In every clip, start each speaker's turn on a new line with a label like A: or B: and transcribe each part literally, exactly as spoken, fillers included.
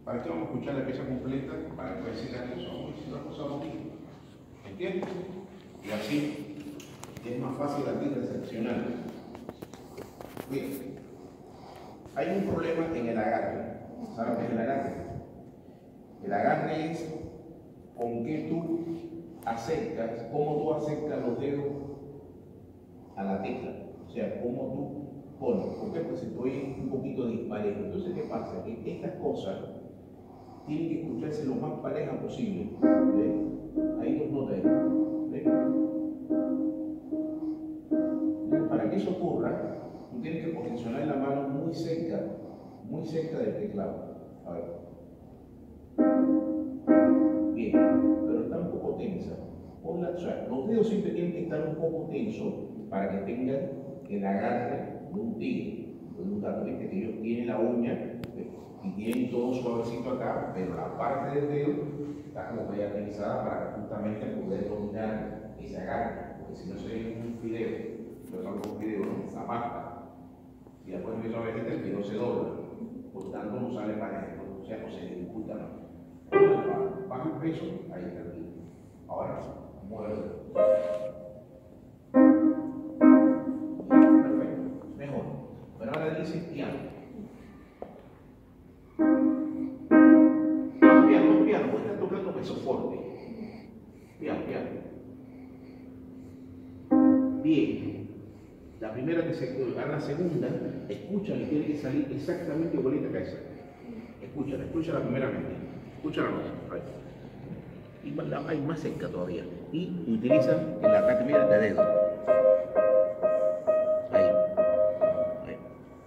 A: ¿Para qué vamos a escuchar la pieza completa? Para que decir las cosas, vamos a decir las cosas bonitas. ¿Entiendes? Y así es más fácil a ti recepcionar. Bien. Hay un problema en el agarre. ¿Sabes lo que es el agarre? El agarre es con qué tú acercas, cómo tú acercas los dedos a la tecla. O sea, cómo tú pones. ¿Por qué? Pues estoy un poquito disparejo. Entonces, ¿qué pasa? Que estas cosas tienen que escucharse lo más pareja posible. ¿Ven? Hay dos notas ahí. ¿Ven? Para que eso ocurra, tú tienes que posicionar la mano muy cerca, muy cerca del teclado. A ver. Bien, pero está un poco tensa. Ponla, o sea, los dedos siempre tienen que estar un poco tensos para que tengan el agarre de un tigre, de un gato. Viste que ellos tienen la uña y tienen todo suavecito acá, pero la parte del dedo está como media tensada para justamente poder dominar ese agarre, porque si no sería un fideo. Yo salgo un video, ¿no? Esa pasta. Y después empiezo a ver que el video se dobla, por lo tanto no sale parejo, o sea, no se dificulta más. Baja el peso, ahí está el video. Ahora, muévelo. Perfecto, mejor. Pero ahora dice piano. Piano, piano, voy a estar tocando peso fuerte. Piano, piano. Bien. La primera que se a la segunda, escuchan y tiene que salir exactamente igualita que esa. Escúchala, escúchala primeramente. Escúchala no. Y la, hay más cerca todavía. Y utilizan el ataque, mira, de dedo. Ahí. Ahí.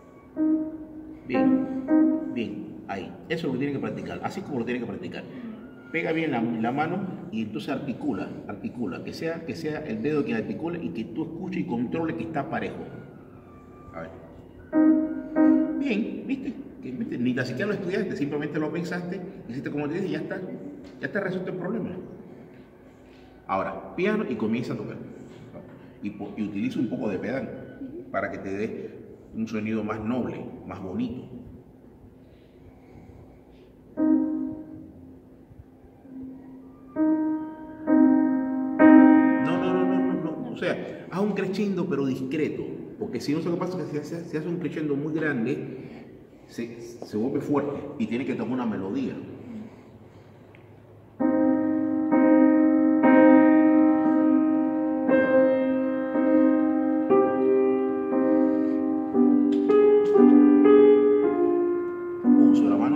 A: Bien. Bien. Ahí. Eso es lo que tienen que practicar. Así como lo tienen que practicar. Pega bien la, la mano y entonces articula, articula, que sea, que sea el dedo quien articule y que tú escuches y controle que está parejo. A ver. Bien, ¿viste? Que, ¿viste? Ni tan siquiera lo estudiaste, simplemente lo pensaste, hiciste como te dije y ya está, ya está resuelto el problema. Ahora, piano y comienza a tocar. Y, y utiliza un poco de pedal para que te dé un sonido más noble, más bonito. O sea, haz un crescendo pero discreto, porque si no, lo que pasa es que si hace, si hace un crescendo muy grande, se, se vuelve fuerte y tiene que tomar una melodía. Uso la mano.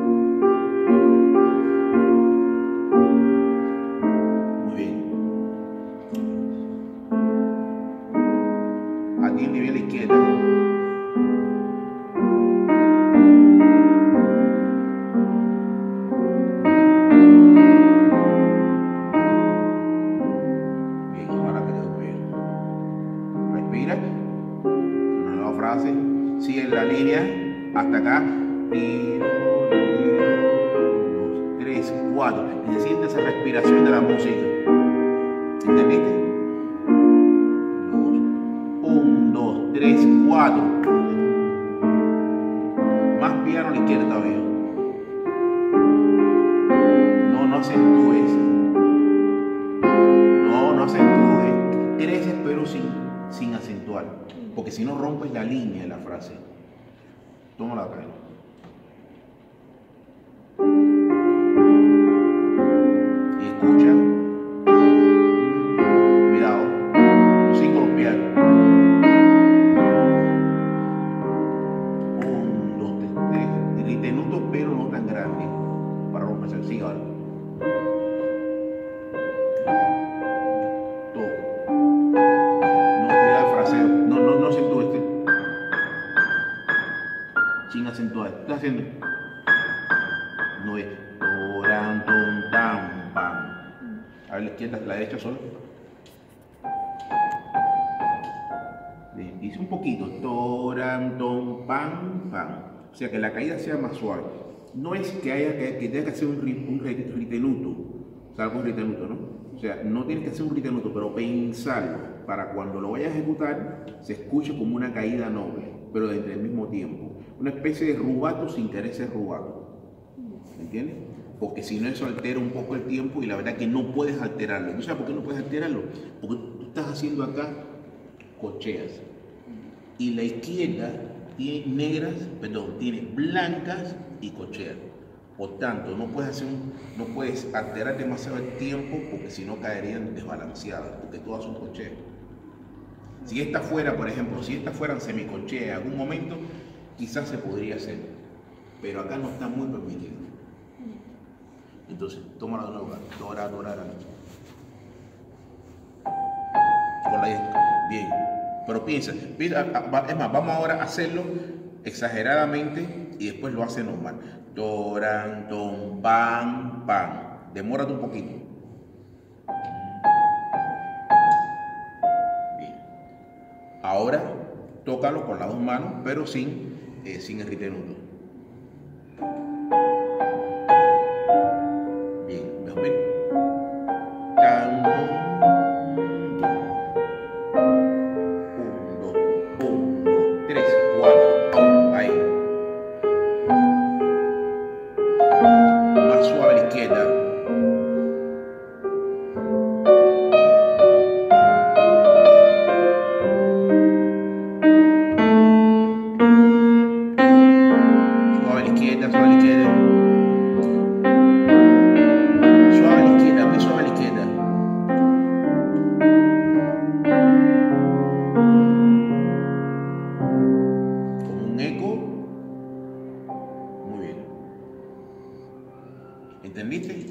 A: Muy bien. Atiende bien a la izquierda. Bien, ahora te quedo bien. Respira. Una nueva frase. Sigue la línea hasta acá. Uno, dos, tres, cuatro. Y se siente esa respiración de la música. ¿Entendiste? tres, cuatro. Más piano a la izquierda todavía. No, no acentúes. No, no acentúes. Creces pero sin, sin acentuar. Porque si no rompes la línea de la frase. Toma la cara. Y escucha. Cuidado. Sin golpear. Pero no tan grande para romperse el cigarro. Todo. No, cuidado el fraseo. No, no, no acentúes este. Sin acentuar. ¿Qué estás haciendo? No es. Toran, ton, tan, pam. A ver la izquierda, la derecha solo. Dice un poquito. Toran, ton, pam, pam. O sea, que la caída sea más suave. No es que haya que, que tenga que hacer un, un ritenuto, ¿sabes? Un ritenuto, ¿no? O sea, no tienes que hacer un ritenuto, pero pensarlo para cuando lo vayas a ejecutar se escuche como una caída noble, pero dentro del mismo tiempo. Una especie de rubato sin querer ser rubato. ¿entiendes? Porque si no, eso altera un poco el tiempo y la verdad que no puedes alterarlo. ¿No sabes por qué no puedes alterarlo? Porque tú estás haciendo acá cocheas y la izquierda tiene negras, perdón, tiene blancas y cocheas. Por tanto, no puedes hacer un, no puedes alterar demasiado el tiempo porque si no caerían desbalanceadas, porque todas son cocheas. Si esta fuera, por ejemplo, si estas fueran semicocheas en algún momento, quizás se podría hacer, pero acá no está muy permitido. Entonces, tómala de nuevo, dora, dora, dora. Con la bien. Pero piensa, piensa, es más, vamos ahora a hacerlo exageradamente y después lo hace normal. Doran, don, pan, pan. Demórate un poquito. Bien. Ahora, tócalo con las dos manos, pero sin, eh, sin el ritenuto. Bien, ¿me ven? Tan, ¿entendiste?